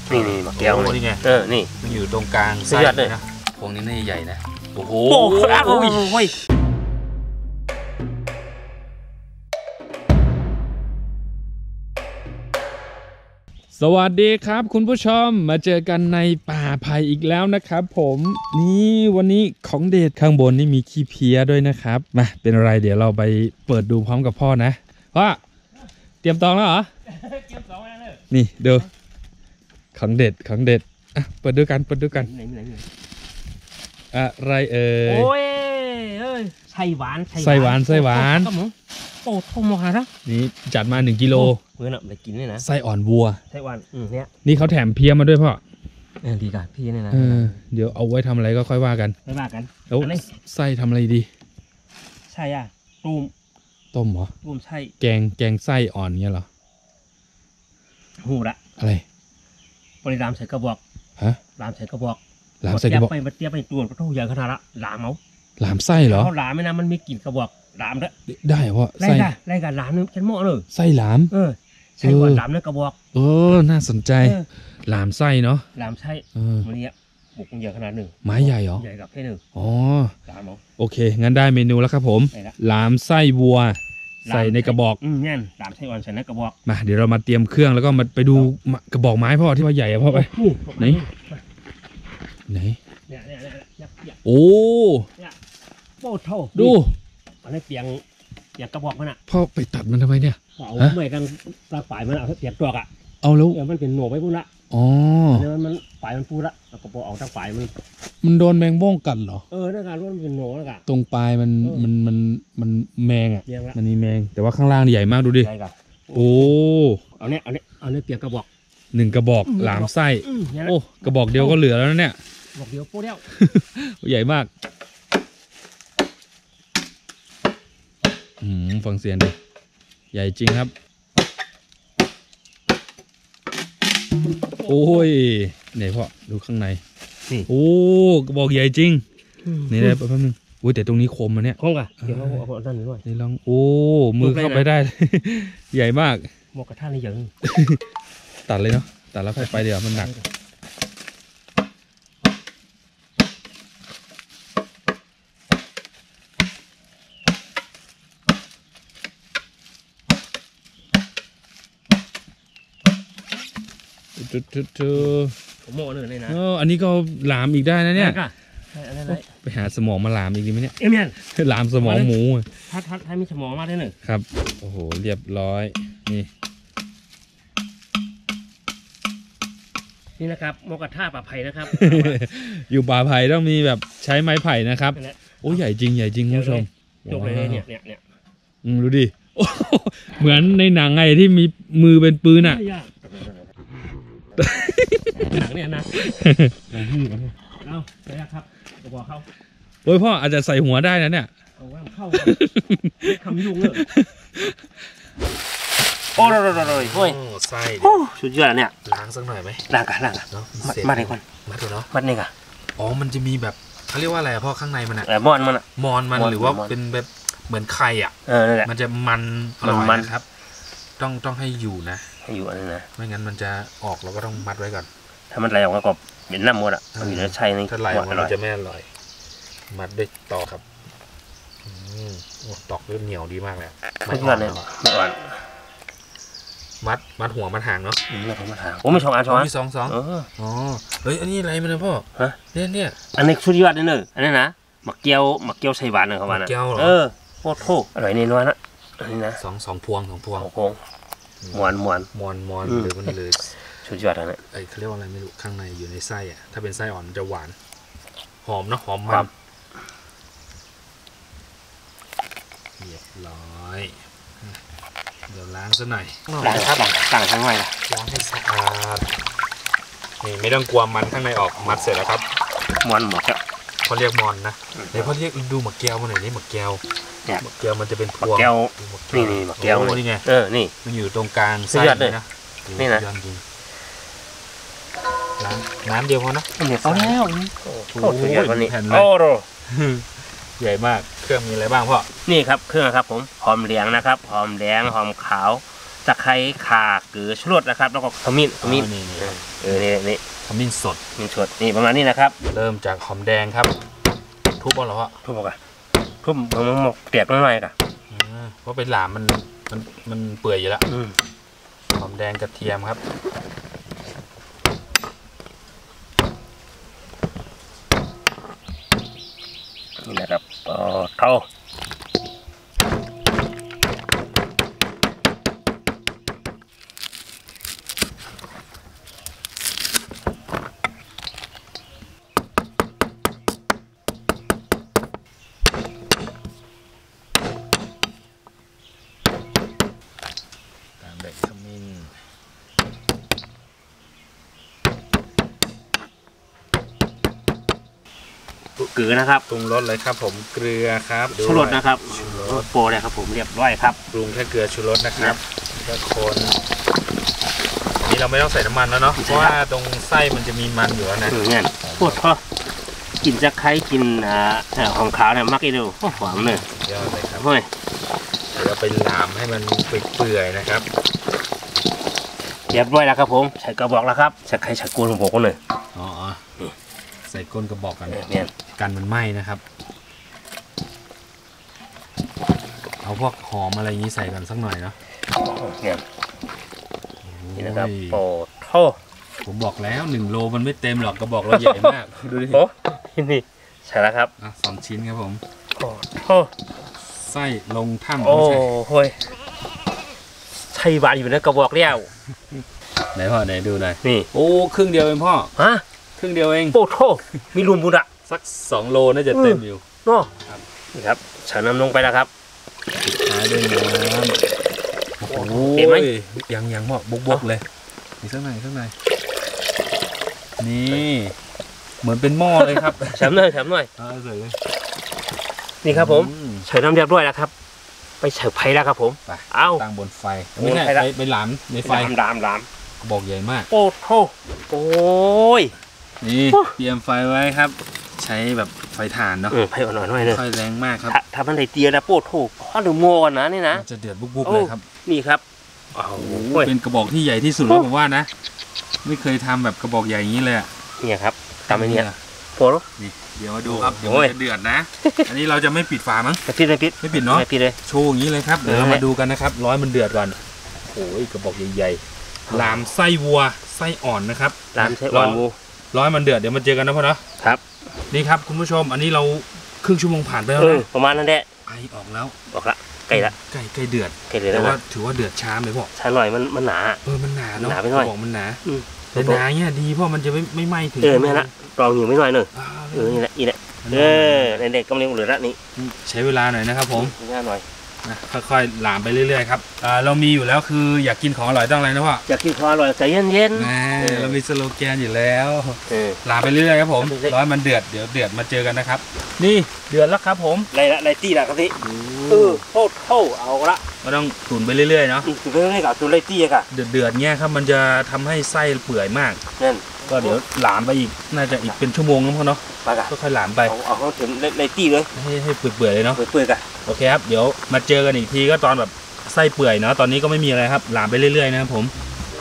นี่หมักแก้วนี่ไงนี่มันอยู่ตรงกลางไส้เลยนะพวงนี้น่าใหญ่นะโอ้โหสวัสดีครับคุณผู้ชมมาเจอกันในป่าไผ่อีกแล้วนะครับผมนี่วันนี้ของเด็ดข้างบนนี่มีขี้เพี้ยด้วยนะครับมาเป็นอะไรเดี๋ยวเราไปเปิดดูพร้อมกับพ่อนะพ่อเตรียมตองแล้วเหรอเตรียมตองแล้วเลยนี่ดูของเด็ดอ่ะเปิดดูกันอะไรเอ่ยโอ้ยไส้หวานโอ้ทมหาละนี่จัดมา1 กิโลเพื่อนอะไปกินเนี่ยนะไส้อ่อนวัวไส้อ่อนเนี่ยนี่เขาแถมเพี้ยมาด้วยพ่อดีกันพี่เนี่ยนะเดี๋ยวเอาไว้ทำอะไรก็ค่อยว่ากันแล้วไส้ทำอะไรดีไส้อะต้มเหรอต้มไส้แกงไส้อ่อนเงี้ยเหรอหูละอะไรบริรามใส่กระบอกรามใส่กระบอกมาเตี้ยไปตัวก็ต้องใหญ่ขนาดละหลามไส้เหรอเขาหลามไม่นะมันมีกลิ่นกระบอกหลามด้วยได้เพราะไล่กันหลามนึงฉันเหมาะเลยไส้หลามไส้ก่อนหลามนึงกระบอกน่าสนใจหลามไส้เนาะหลามไส้มันนี้บุกใหญ่ขนาดหนึ่งไม้ใหญ่เหรอใหญ่กับแค่หนึ่งหลามโอเคงั้นได้เมนูแล้วครับผมหลามไส้วัวใส่ในกระบอกงั้นหลามไส้อ่อนใส่ในกระบอกมาเดี๋ยวเรามาเตรียมเครื่องแล้วก็มาไปดูกระบอกไม้พ่อที่ว่าใหญ่พ่อไปไหนโอ้โถ่ดูอันนี้เปียงกระบอกมันอ่ะพ่อไปตัดมันทำไมเนี่ยเอาไม่กันตาฝ่ายมันเอาเปียกตัวอ่ะเอาแล้วมันเป็นหนวกไว้พูดละเนี่ยมันฝ่ายมันพูดละกระบอกเอาทางฝ่ายมันโดนแมงบ้งกัดเหรอนั่นการว่ามันเป็นหนวกแล้วกันตรงปลายมันแมงอ่ะมันมีแมงแต่ว่าข้างล่างใหญ่มากดูดิโอ้เอาเนี่ยเปียกกระบอก 1 กระบอกหลามไส้โอ้กระบอกเดียวก็เหลือแล้วเนี่ยบอกเดียวโป้เดียวใหญ่มากฟังเสียงดิใหญ่จริงครับโอ้ยไหนพ่อดูข้างในโอ้กระบอกใหญ่จริงนี่ได้แป๊บนึงโอ้ยแต่ตรงนี้คมมันเนี่ยคมอ่ะเดี๋ยวเอาด้านนี้ด้วยนี่ลองโอ้มือเข้าไปได้ใหญ่มากหมวกกระทะนี่ใหญ่ตัดเลยเนาะตัดแล้วค่อยไปเดี๋ยวมันหนักโม่เลยนะอันนี้ก็หลามอีกได้นะเนี่ยไปหาสมองมาหลามอีกดีไหมเนี่ยหลามสมองหมูถ้ามีสมองมาได้หนึ่งครับโอ้โหเรียบร้อยนี่นะครับโมกระทะป่าไผ่นะครับอยู่ป่าไผ่ต้องมีแบบใช้ไม้ไผ่นะครับโอ้ใหญ่จริงคุณผู้ชมยกเลยเนี่ยดูดิเหมือนในหนังไงที่มีมือเป็นปืนอ่ะหนังเนี่ยนะเอาไปครับกระบอกเขาโอ้ยพ่ออาจจะใส่หัวได้นะเนี่ยเอาว่าเข้าคำยุ่งเลยโอ้ยไส้สุดยอดเนี่ยล้างสักหน่อยไหมล้างกันมาเลยคนมาดูเนาะมัดนี่กันมันจะมีแบบเขาเรียกว่าอะไรพ่อข้างในมันอะมอนมันหรือว่าเป็นแบบเหมือนไข่อ่ะมันจะมันอร่อยนะครับต้องให้อยู่นะให้อยู่อันนี้นะไม่งั้นมันจะออกเราก็ต้องมัดไว้ก่อนถ้ามันไหลออกมาก็เป็นน้ำหมดอ่ะอยู่ในไส้นี่ถ้าไหลออกมันจะไม่อร่อยมัดด้วยตอกครับตอกด้วยเหนียวดีมากเลยไม่อ่อนเลยไม่อ่อนมัดหัวมัดหางเนาะมัดหางโอ้ไม่2 อันมี2เฮ้ยอันนี้อะไรมันนะพ่อเนี่ยอันนี้สุดยอดเลยเนอะอันนี้นะหมักเกี๊ยวใส่หวานเลยเขาว่านะโอ้โหอร่อยนี่นัวนะอันนี้นะ 2 พวงมวนหรือมันเลยสุดยอดนะเขาเรียกว่าอะไรไม่รู้ข้างในอยู่ในไส้อ่ะถ้าเป็นไส้อ่อนมันจะหวานหอมเนาะหอมมันเรียบร้อยเดี๋ยวล้างซะหน่อยล้างครับล้างทั้งหน่อยล้างให้สะอาดนี่ไม่ต้องกลัวมันข้างในออกมัดเสร็จแล้วครับมอนหมกเขาเรียกมอนนะเดี๋ยวเขาเรียกดูหมักแก้วมาหน่อยนี่หมักแก้วมันจะเป็นพวงนี่หมักแก้วนี่ไงนี่มันอยู่ตรงกลางไส้เลยนะนี่นะน้ำเดียวพอนะเอาแล้วโอ้โหใหญ่มากเครื่องมีอะไรบ้างพ่อนี่ครับเครื่องครับผมหอมเหลืองนะครับหอมแดงหอมขาวตะไคร้ข่าเกลือชูรสนะครับแล้วก็ขมิ้นนี่ นี่ขมิ้นสดนี่ประมาณนี้นะครับเริ่มจากหอมแดงครับทุบเอาเหรอทุบเอาทุบหมกเปียกหน่อยกันเพราะเป็นหลามมันเปื่อยอยู่แล้วหอมแดงกระเทียมครับนี่นะครับเท่าเกลือนะครับปรุงรสเลยครับผมเกลือครับชูรสนะครับโปรเลยครับผมเรียบร้อยครับปรุงแค่เกลือชูรสนะครับก็คนนี่เราไม่ต้องใส่น้ำมันแล้วเนาะเพราะว่าตรงไส้มันจะมีมันอยู่แล้วนะเนี่ยปวดพอกินจะใครกินของขาวเนี่ยมักอีดูหอมเลยเยอะเลยครับเฮ้ยเดี๋ยวไปหลามให้มันเปื่อยๆนะครับเรียบร้อยแล้วครับผมใส่กระบอกแล้วครับใส่ไข่ใส่กุ้งของผมก็เลยอ๋อใส่ก้นกระบอกกันเนี่ยกันมันไหม้นะครับเอาพวกหอมอะไรอย่างนี้ใส่กันสักหน่อยเนาะเนี่ยนี่นะครับโอ้โหผมบอกแล้ว1 โลมันไม่เต็มหรอกกระบอกเราใหญ่มากดูดิโอ้นี่ใช่แล้วครับ 2 ชิ้นครับผมโอ้โหไส้ลงถ้ำโอ้โหใช่บานอยู่ในกระบอกเลี้ยวไหนพ่อไหนดูหน่อยนี่โอ้ครึ่งเดียวเองพ่อฮะครึ่งเดียวเองโอ้โหมีรวมบุญอะสัก2 โลน่าจะเต็มอยู่เนาะนี่ครับใส่น้ำลงไปแล้วครับปิดท้ายด้วยน้ำโอ้โหยังพ่อบกเลยมีสักหน่อยนี่เหมือนเป็นหม้อเลยครับแฉมหน่อยใส่เลยนี่ครับผมใส่น้ำเรียบร้อยแล้วครับไปเสิร์ฟไฟแล้วครับผมเอาตั้งบนไฟไม่ใช่ไปหลามในไฟหลามบอกใหญ่มากโอ้โหโอ้ยนี่เตรียมไฟไว้ครับใช้แบบไฟถ่านเนาะไฟอ่อนๆหน่อยเลยไฟแรงมากครับถ้ามันได้เตียนะโป๊ะโถข้าวหรือโม่กันนะนี่นะจะเดือดบุบๆเลยครับนี่ครับเป็นกระบอกที่ใหญ่ที่สุดแล้วผมว่านะไม่เคยทำแบบกระบอกใหญ่อย่างนี้เลยอ่ะเนี่ยครับทำไอ้เนี่ยโป๊ะนี่เดี๋ยวมาดูครับเดี๋ยวมันจะเดือดนะอันนี้เราจะไม่ปิดฝามั้งไม่ปิดเนาะไม่ปิดเลยโชว์อย่างนี้เลยครับเดี๋ยวเรามาดูกันนะครับร้อยมันเดือดก่อนโอ้ยกระบอกใหญ่ๆหลามไส้วัวไส้อ่อนนะครับหลามไส้อ่อนวัวร้อยมันเดือดเดี๋ยวมาเจอกันนะพ่อเนาะครับนี่ครับคุณผู้ชมอันนี้เราครึ่งชั่วโมงผ่านไปแล้วนะประมาณนั้นแหละไอออกแล้วใกล้ละใกล้เดือดแต่ว่าถือว่าเดือดช้าไหมพ่อช้าหน่อยมันหนามันหนาเนาะไปหน่อยบอกมันหนาแต่หนาเนี่ยดีเพราะมันจะไม่ไหม้ถึงไม่ละรองอยู่ไม่หน่อยนี่แหละเด็กกำลังเหลือละนี่ใช้เวลาหน่อยนะครับผมหน่อยนะค่อยๆหลามไปเรื่อยๆครับเรามีอยู่แล้วคืออยากกินของอร่อยต้องอะไรนะพ่ออยากกินของอร่อยใจเย็นๆเรามีสโลแกนอยู่แล้วหลามไปเรื่อยๆครับผมร้อยมันเดือดเดี๋ยวเดือดมาเจอกันนะครับนี่เดือดแล้วครับผมไรตี้ละครับพี่โทษเอาละก็ต้องตุ๋นไปเรื่อยๆเนาะตุ๋นไปเรื่อยๆกับตุ๋นไรตี้ค่ะเดือดเงี้ยครับมันจะทำให้ไส้เปื่อยมากนั่นก็เดี๋ยวหลามไปอีกน่าจะอีกเป็นชั่วโมงนะพ่อเนาะก็ค่อยหลามไปเอาเขาถึงไรตี้เลยให้เปื่อยๆเลยเนาะเปื่อยๆกันโอเคครับเดี๋ยวมาเจอกันอีกทีก็ตอนแบบไส้เปื่อยเนาะตอนนี้ก็ไม่มีอะไรครับหลามไปเรื่อยๆนะครับผม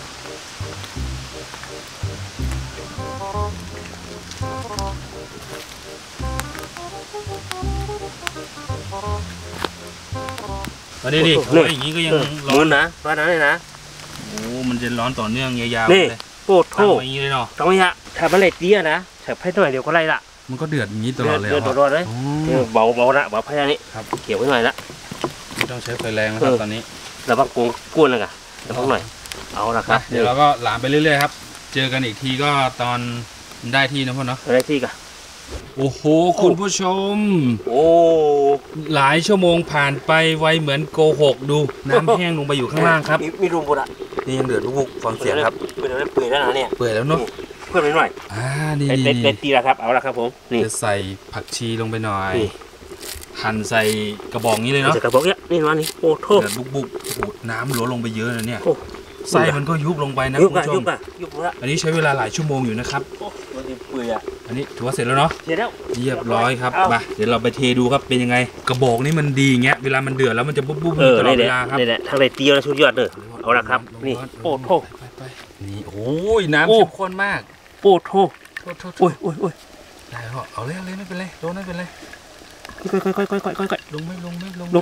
ตอนนี้ดิอย่างนี้ก็ยังร้อนนะร้อนนะเลยนะโอ้มันจะร้อนต่อเนื่องยาวๆเลยโคตรโทษอย่างนี้เลยเนาะตรงนี้ฮะถ้ามันเล็กดีนะใส่ไผ่หน่อยเดี๋ยวก็ไล่ละมันก็เดือดอย่างนี้ตลอดเลยเดือดตลอดเลยเบาละเบาไผ่นี้ครับเขียวไว้หน่อยละไม่ต้องใช้ไฟแรงนะครับตอนนี้เราบังกุ้งเลยกันเราบังหน่อยเอาละครับเดี๋ยวเราก็หลามไปเรื่อยๆครับเจอกันอีกทีก็ตอนได้ที่นะพ่อเนาะได้ที่กันโอ้โหคุณผู้ชมหลายชั่วโมงผ่านไปไวเหมือนโกหกดูน้ำแห้งลงไปอยู่ข้างล่างครับมีรูมบุระนี่ยังเดือดลูกฟังเสียงครับเปื่อยแล้วนะเนี่ยเปื่อยแล้วเนาะเพิ่มไปหน่อยนี่เด็ดตีแล้วครับเอาละครับผมนี่จะใส่ผักชีลงไปหน่อยหั่นใส่กระบอกนี้เลยเนาะใส่กระบอกเนี้ยนี่มานี่โอ้โหเดือดบุกน้ำหลวลงไปเยอะเลยเนี่ยไส้มันก็ยุบลงไปนะยุคุบณละผู้ชยุมบละยุบละอันนี้ใช้เวลาหลายชั่วโมงอยู่นะครับโอ้มันเปื่อยอ่ะอันนี้ถือว่าเสร็จแล้วเนาะเสร็จแล้วเรียบร้อยครับมาเดี๋ยวเราไปเทดูครับเป็นยังไงกระบอกนี้มันดีอย่างเงี้ยเวลามันเดือดแล้วมันจะบุ๊บตลอดเวลาครับนี่แหละทางไหนเตียวแล้วชุดยอดเลยเอาละครับนี่โอ้โหไปนี่โอ้ยน้ำเข้มข้นมากโอ้โหโทษโอ้ยโอ้ยโอ้ยได้พ่อเอาเลยไม่เป็นไรโดนไม่เป็นไรค่อยลงไม่ลงลง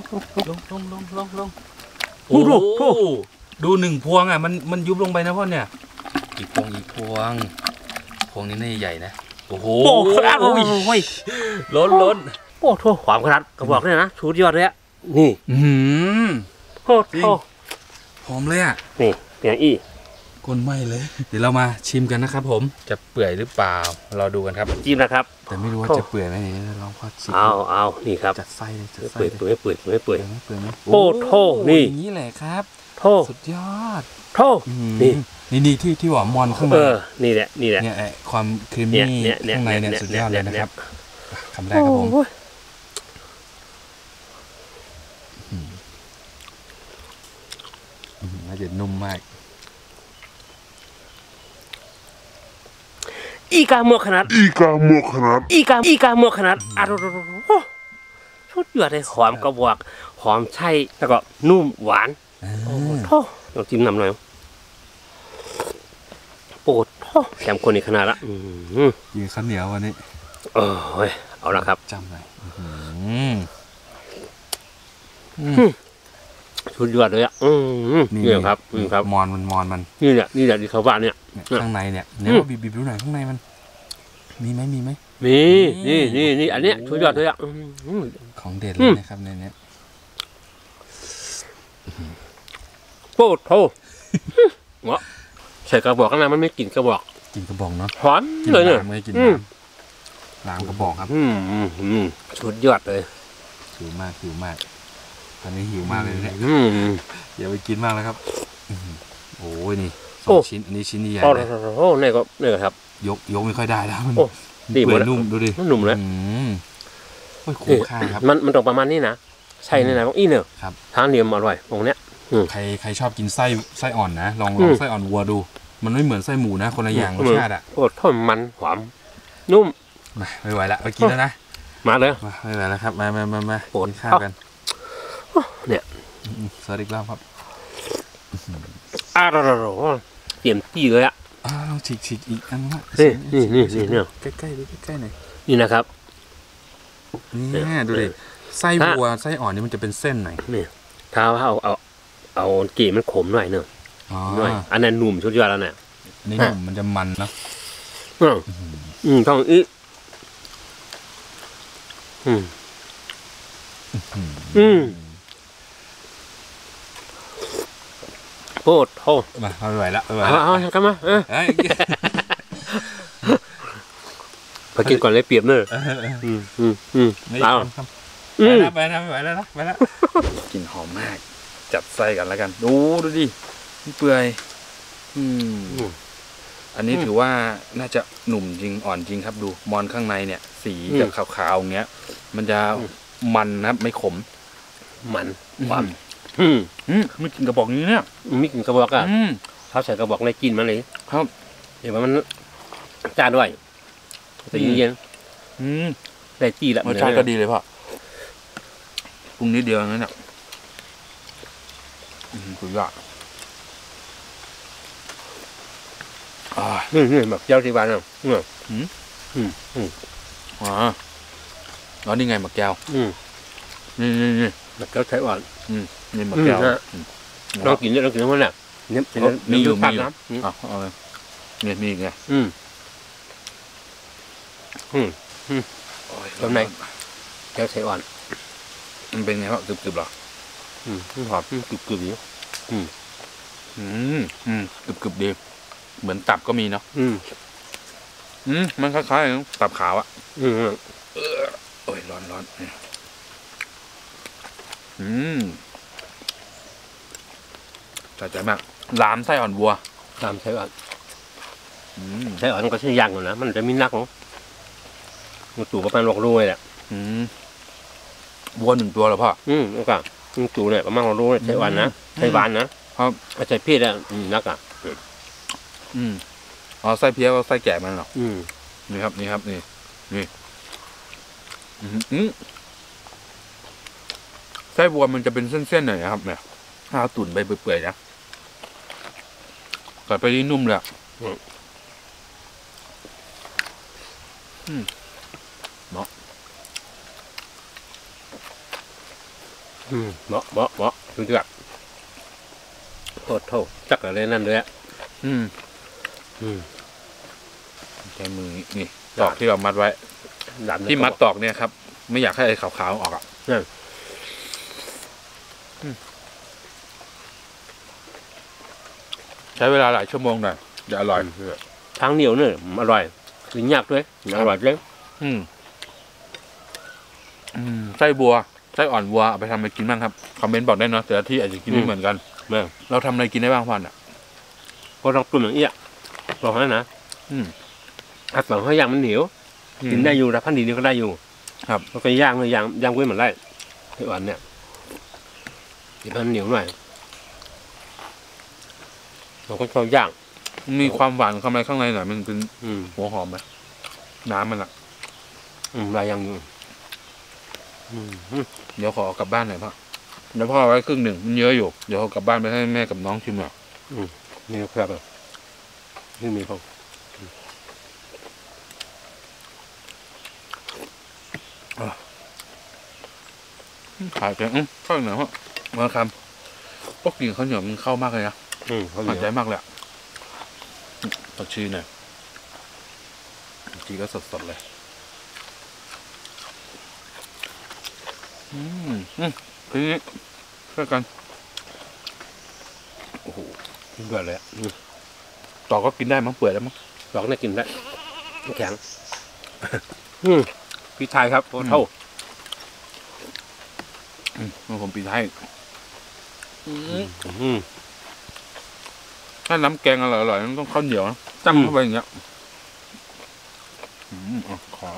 โอ้โอ้โหดูหนึ่งพวงอ่ะมันยุบลงไปนะพ่อเนี่ยอีกพวงพวงนี้น่าใหญ่นะโอ้โหโอ้โหโอ้ยล้นโอ้โหความขนาดกระบอกเนี่ยนะชุดยอดเลยอ่ะนี่ โอ้โหหอมเลยอ่ะนี่เปียงอีก้นไหมเลย เดี๋ยวเรามาชิมกันนะครับผมจะเปื่อยหรือเปล่าเราดูกันครับจิ้มนะครับแต่ไม่รู้ว่าจะเปื่อยไหมนี่ลองพอชิมเอานี่ครับจัดไส้เลยจัดไส้เปื่อยเลยเปื่อยเปื่อยเปื่อยเปื่อยเปื่อยไหมโอ้โหนี่อย่างนี้แหละครับโทษสุดยอดโทษ นี่นี่ที่หวานมอนข้างในนี่แหละเนี่ยความครีมมี่ข้างในเนี่ยสุดยอดเลยนะครับคำแรกครับผมน่าจะนุ่มมากอีกาหมวกขนาดอารชุดยอดเลยหอมกระบอกหอมไช่แล้วก็นุ่มหวานโทษลองจิ้มน้ำหน่อยโอ้โหแถมคนอีกขนาดละกินข้าวเหนียววันนี้เอาละครับจำเลยชุดยอดเลยอ่ะนี่ครับมอนมันนี่แหละที่เขาบ้านเนี่ยข้างในเนี่ยเนี่ยว่าบีบดูหน่อยข้างในมันมีไหมมีนี่อันเนี้ยชุดยอดเลยอ่ะของเด็ดเลยนะครับในนี้โอ้โหเงาะใส่กระบอกข้างในมันไม่กลิ่นกระบอกเนาะหอมเลยเนี่ยไม่กินล้างกระบอกครับชุดยอดเลยหิวมากตอนนี้หิวมากเลยเนี่ยอย่าไปกินมากแล้วครับโอ้ยนี่2 ชิ้นอันนี้ชิ้นใหญ่เลยโอ้นี่ครับยกไม่ค่อยได้แล้วมันดีหมดนุ่มดูดิมันนุ่มเลยคุ้มค่าครับมันตกประมาณนี้นะใช่ในไหนของอีเนี่ยครับทานเหนียวอร่อยตรงเนี้ยใครชอบกินไส้อ่อนนะลองไส้อ่อนวัวดูมันไม่เหมือนไส้หมูนะคนละอย่างรสชาติอ่ะโอ้ทอดมันหอมนุ่มไม่ไหวละไปกินแล้วนะมาเลยไม่ไหวแล้วครับมาปนข้าวกันเนี่ยสวัสดีครับเตรียมตีเลยอ่ะลองฉีกอีกอันละนี่เนี่ยใกล้หน่อยนี่นะครับนี่ดูดิไส้วัวไส้อ่อนนี่มันจะเป็นเส้นไหนนี่ถ้าเอาเกล็ดมันขมหน่อยเนอะหน่อยอันนั้นหนุ่มชุดยอดแล้วเนี่ยนี่หนุ่มมันจะมันนะท้องอีโทษมาไม่ไหวละเอากันมาไปกินก่อนเลยเปรียบเนอะไปนะไม่ไหวแล้วกลิ่นหอมมากจัดไส้กันแล้วกันดูดิเปื่อยอันนี้ถือว่าน่าจะหนุ่มจริงอ่อนจริงครับดูมอนข้างในเนี่ยสีจะขาวๆอย่างเงี้ยมันจะมันนะครับไม่ขมมันหวานไม่กินกระบอกนี้เนี่ยไม่กินกระบอกอ่ะเขาใส่กระบอกในกินมันเลยครับเห็นว่ามันจานด้วยแต่เย็นได้จีละรสชาติก็ดีเลยพ่อปรุงนิดเดียวนั่นแหละสุดยอดนี่แบบเจ้าที่บ้านเนาะแล้วนี่ไงหมักแก้วนี่หมักแก้วไต้หวันนี่หมักแก้วลองกินเนี่ยลองกินมันน่ะมีอยู่เอาเลยเนี่ยมีไงตรงไหนแก้วไต้หวันมันเป็นไงครับกรึบๆหรอหอมกรึบๆอยู่กรึบๆดีเหมือนตับก็มีเนาะมันคล้ายๆตับขาวอ่ะโอ้ยร้อนจัดใจมากลามไส้อ่อนวัวลามไส้อ่อนก็ใช่ยากอยู่นะมันจะมีนักเนาะมันตู่ประมาณ6 โลเลยแหละวัว1 ตัวเหรอพ่อแล้วก็ตู่เนี่ยประมาณ6 โลไส้อ่อนนะไส้หวานนะครับใส่เพี้ยแล้วนักอ่ะอ๋อไส้เพี้ยก็ไส้แกะมันเหรอ นี่ครับนี่ไส้บัวมันจะเป็นเส้นๆหน่อยนะครับเนี่ยถ้าเอาตุ๋นไปเปื่อยๆนะกัดไปนี่นุ่มเลยเนาะเหมาะถึงจะแบบโทษจักอะไรนั่นเลยอ่ะใช้มือนี่ตอกที่เรามัดไว้ที่มัดตอกเนี่ยครับไม่อยากให้ไอ้ขาวๆออกอ่ะใช้เวลาหลายชั่วโมงหน่อยจะอร่อยทางเหนียวเนี่ยอร่อยถึงยากด้วยอร่อยเลยไส้บัวไส้อ่อนวัวเอาไปทำอะไรกินบ้างครับคอมเมนต์บอกได้เนาะแต่ละที่อาจจะกินไม่เหมือนกันเราทำอะไรกินได้บ้างพ่อนอ่ะก็ต้องตุ่นอย่างเอี้ยบอกให้นะอัดฝังให้ยางมันเหนียวกินได้อยู่แต่พันดีนี่ก็ได้อยู่ครับแล้วก็ย่างเลยย่างไว้เหมือนไรไอ้อ่อนเนี่ยที่มันเหนียวหน่อยเราก็ชอบย่างมีความหวานข้างในหน่อยมันเป็นหัวหอมไหมน้ำมันอ่ะลายย่างอยู่เดี๋ยวขอเอากลับบ้านหน่อยพ่อเดี๋ยวพ่อเอาไว้ครึ่งหนึ่งมันเยอะอยู่เดี๋ยวเอากลับบ้านไปให้แม่กับน้องชิมหน่อยนี่ครับนี่มีของขายกันข้าวเหนียวมาคำก็กินข้าวเหนียวมันเข้ามากเลยนะหายใจมากเลยสดชื่นเลยจีก็สดๆเลยทีนี้ช่วยกันโอ้โหเบื่อเลยต่อก็กินได้มั้งเปื่อยแล้วมั้งลองได้กินได้แข็งพี่ชายครับเท่าผมปิดให้ถ้าน้ำแกงอร่อยๆต้องข้าวเหนียวนะจ้ำเข้าไปอย่างเงี้ยขอ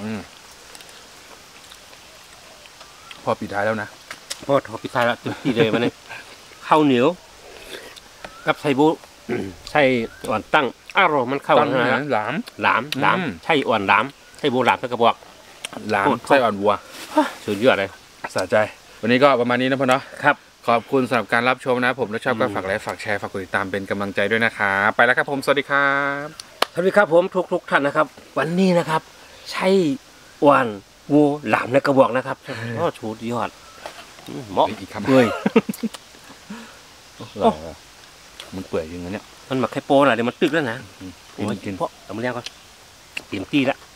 พอปิดท้ายแล้วนะพ่อทอพี่ชายละเต็มที่เลยวันนี้ข้าวเหนียวกับไส้บุไส้อ่อนตั้งอร่อยมันเข้ากันนะหลามไส้อ่อนหลามไส้โบราณแล้วก็บอกหลามไส้อ่อนวัวสุดยอดเลยสะใจวันนี้ก็ประมาณนี้นะพ่อเนาะครับขอบคุณสำหรับการรับชมนะผมถ้าชอบก็ฝากไลค์ฝากแชร์ฝากกดติดตามเป็นกำลังใจด้วยนะครับไปแล้วครับผมสวัสดีครับสวัสดีครับผมทุกท่านนะครับ วันนี้นะครับไส้อ่อนงูหลามในกระบอกนะครับโอ้ชุดยอดเหมาะอีกคำเปื่อยมันเปื่อยจริงนะเนี่ยมันหมักไข่โปน่ะเดี๋ยวมันตึกแล้วนะกินเพราะเอามาเลี้ยงก่อนเตรียมตีละ